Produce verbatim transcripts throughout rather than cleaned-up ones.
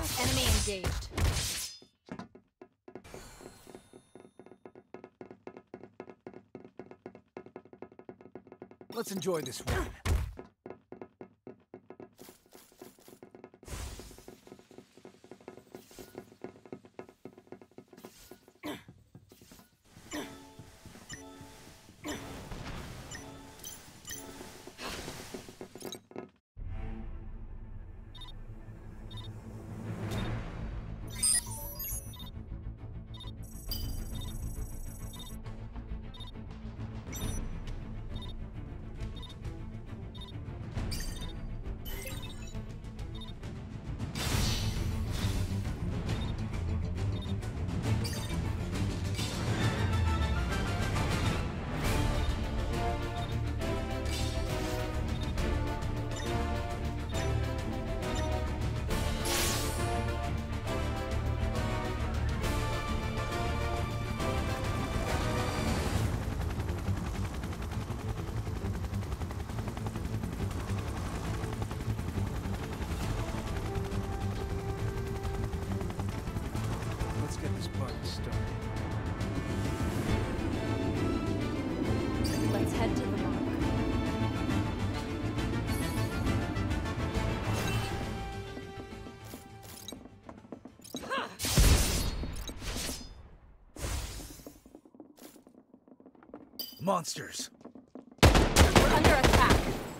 Enemy engaged. Let's enjoy this one. Let's get this party started. Let's head to the mark. Monsters! We're under attack.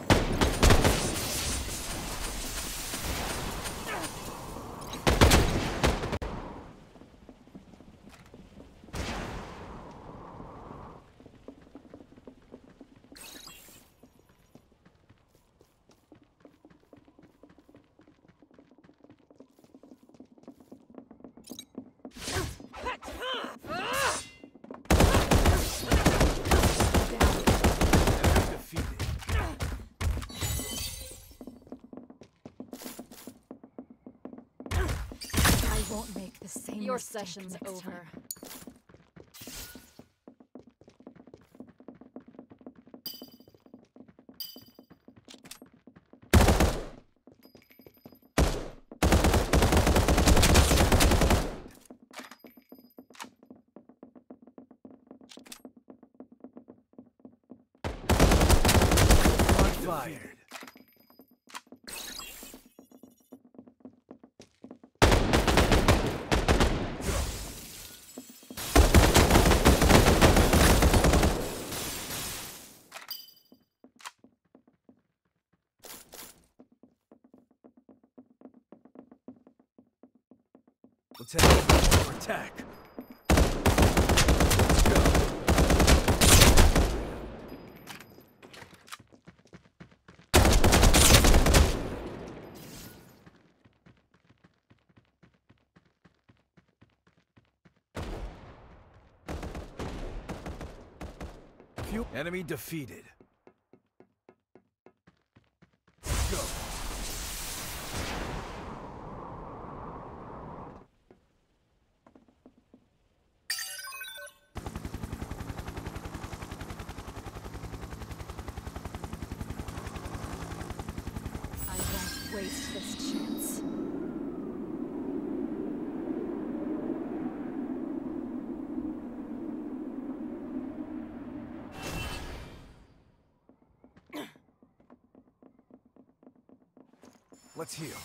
Won't make the same Your mistake session's next over. time. Fired. Let's head for attack. Let's go. Few enemy defeated. Go. I won't waste this chance. Let's heal.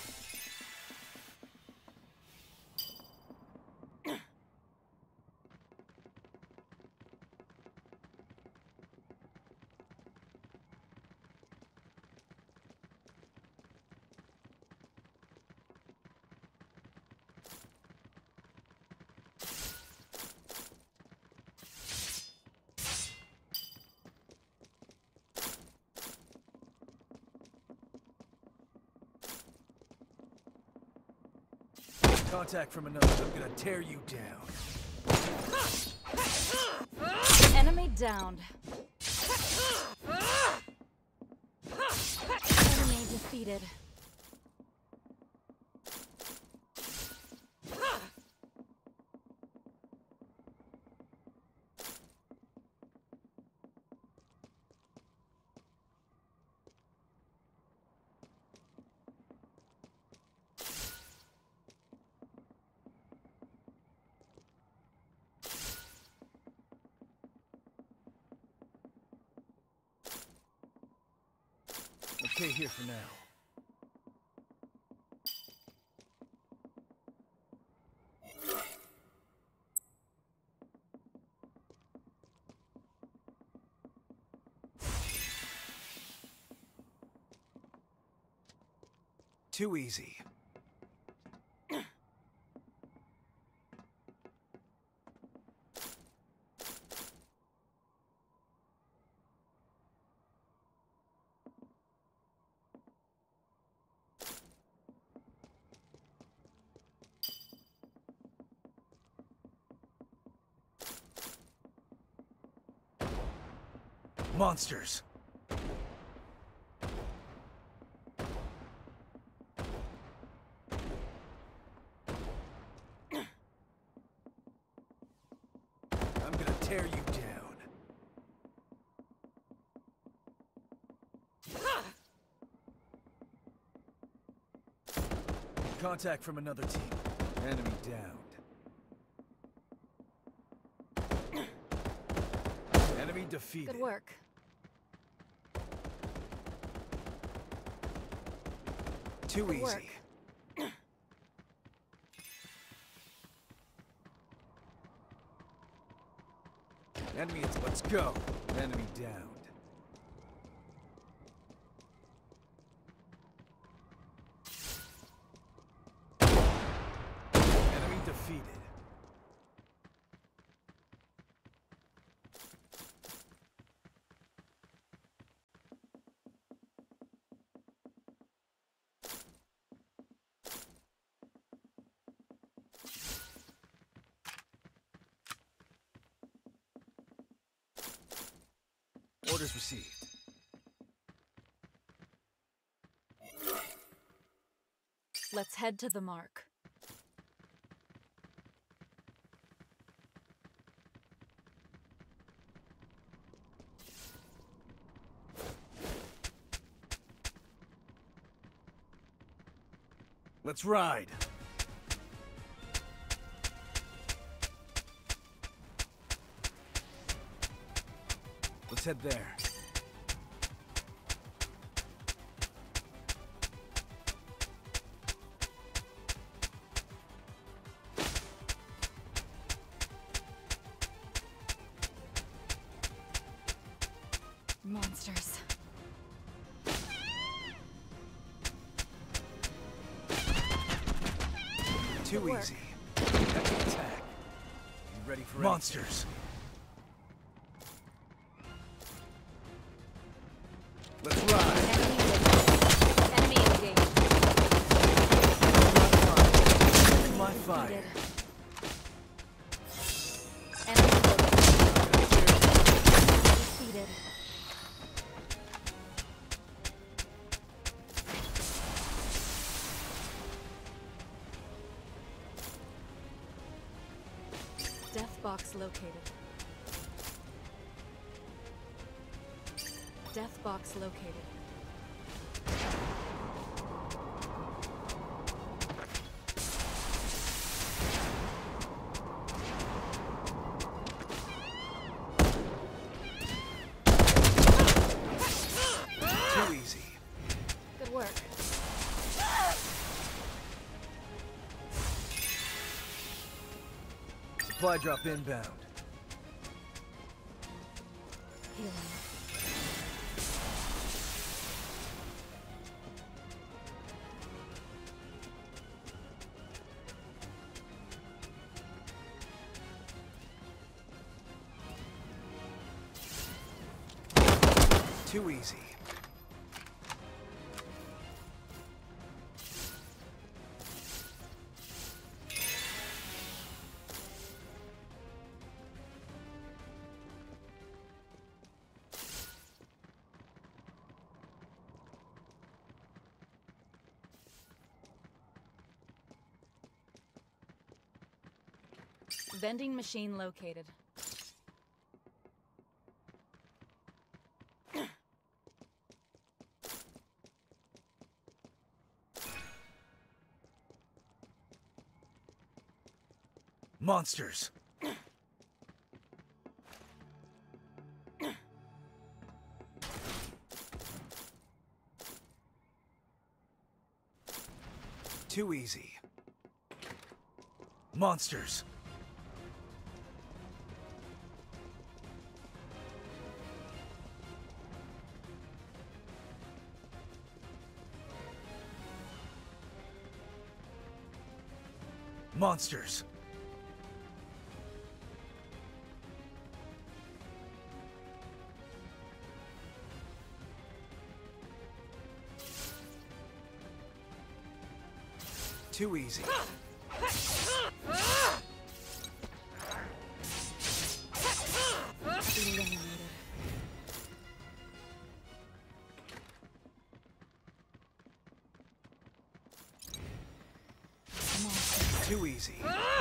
Contact from another. I'm gonna tear you down. Enemy downed. Enemy defeated. okay here for now. Too easy. Monsters. I'm gonna tear you down. Contact from another team. Enemy downed. Enemy defeated. Good work. Too Good easy. work. Enemy, let's go. Enemy downed. Enemy defeated. Orders received. Let's head to the mark. Let's ride. Let's head there. Monsters. Too Good work. easy. Enemy attack. You ready for monsters? Let's ride. Enemy engaged. My Defeated. fire. Enemy defeated. Death box located. Death box located. Too easy. Good work. Supply drop inbound. Healing. Too easy. Vending machine located. Monsters. Too easy. Monsters. Monsters. Too easy. Eliminated. Monsters. Too easy.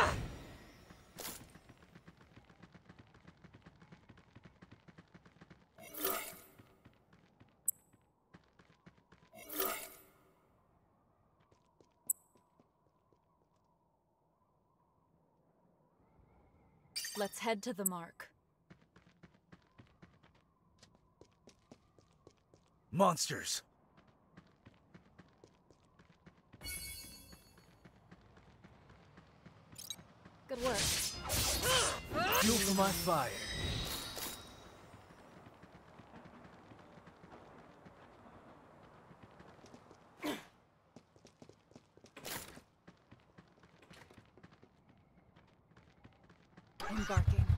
Let's head to the mark. Monsters. Good work. Fuel for my fire. Embarking.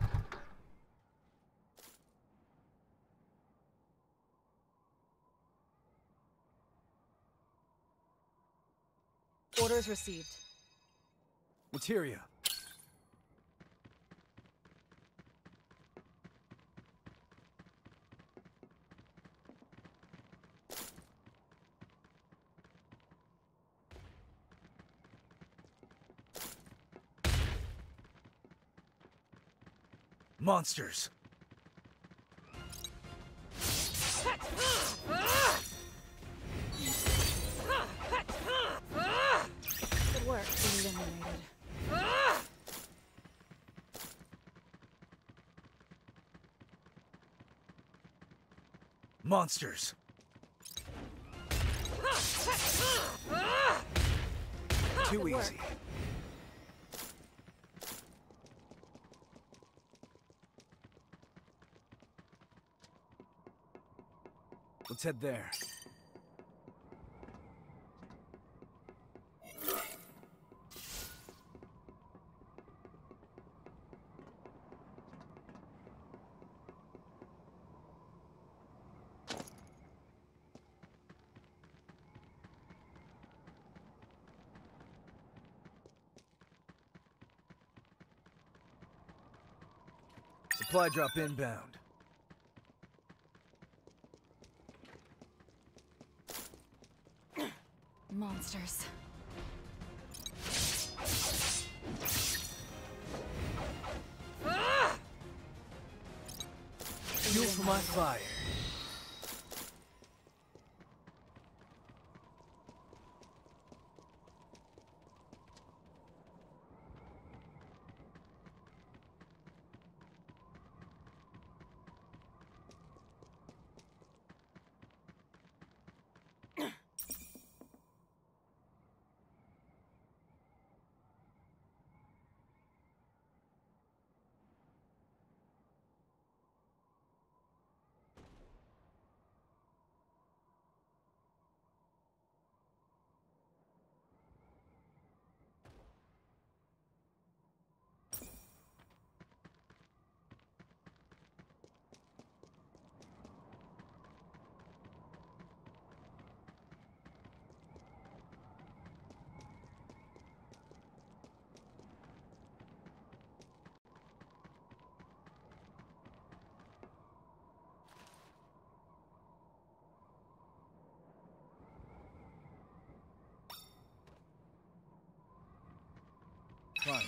Orders received. Materia. Monsters. Good work. Eliminated. Monsters. Too Good work. easy. Let's head there. Supply drop inbound. Monsters. Fuel for my fire. Fine.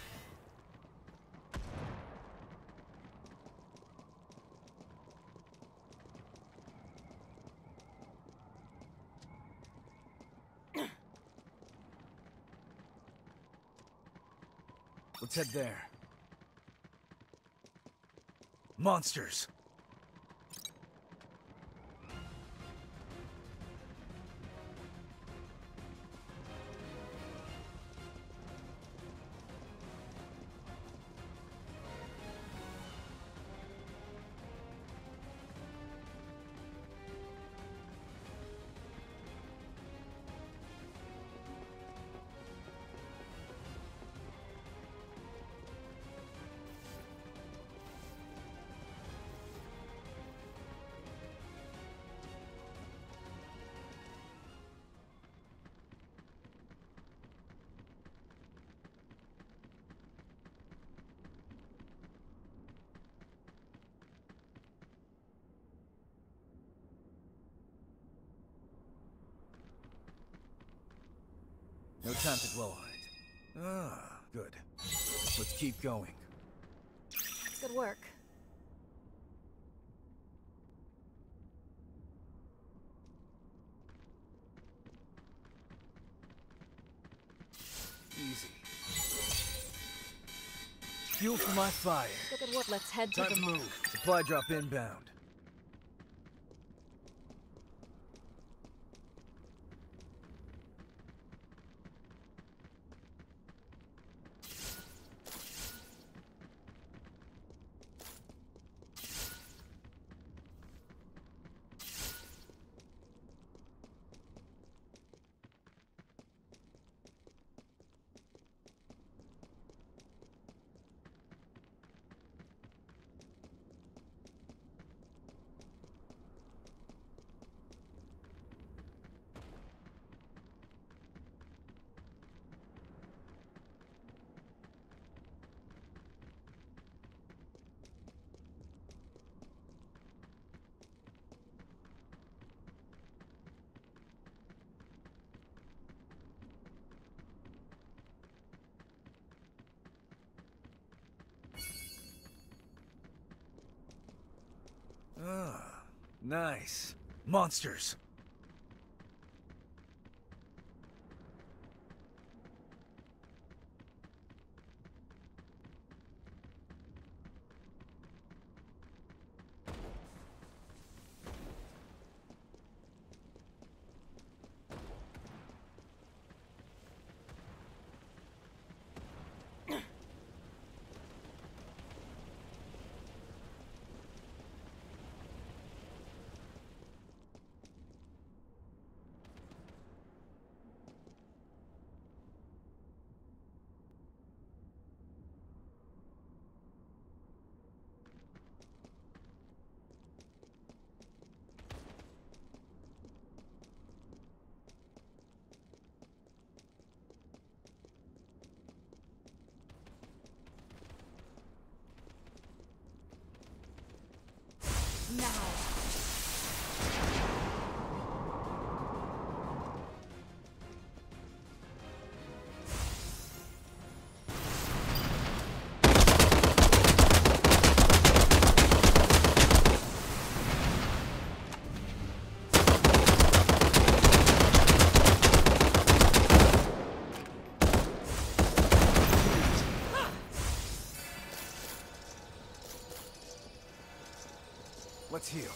Let's head there. Monsters. No time to dwell on it. Ah, good. Let's keep going. Good work. Easy. Fuel for my fire. Good work. Let's head to Time the to mark. move. Supply drop inbound. Ah, nice. Monsters. Now. Let's heal.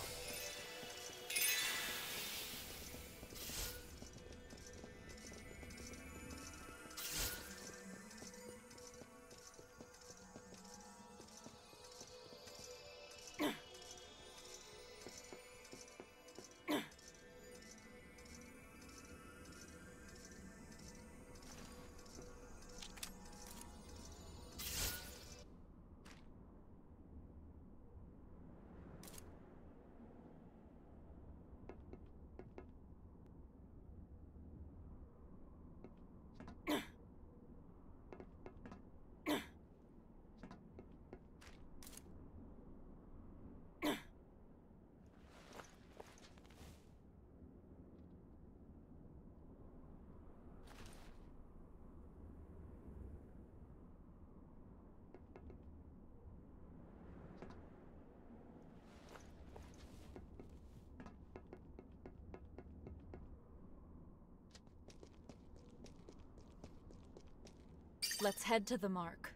Let's head to the mark.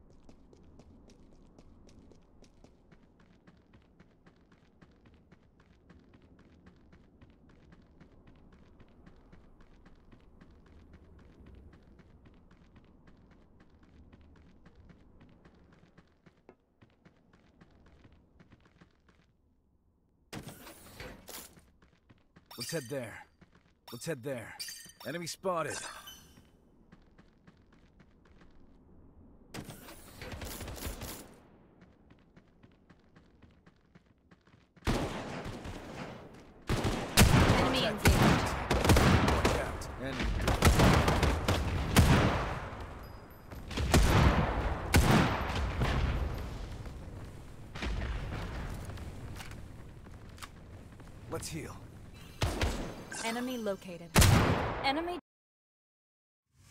Let's head there. Let's head there. Enemy spotted. Enemy engaged. Watch out. Enemy. Let's heal. Enemy located. Enemy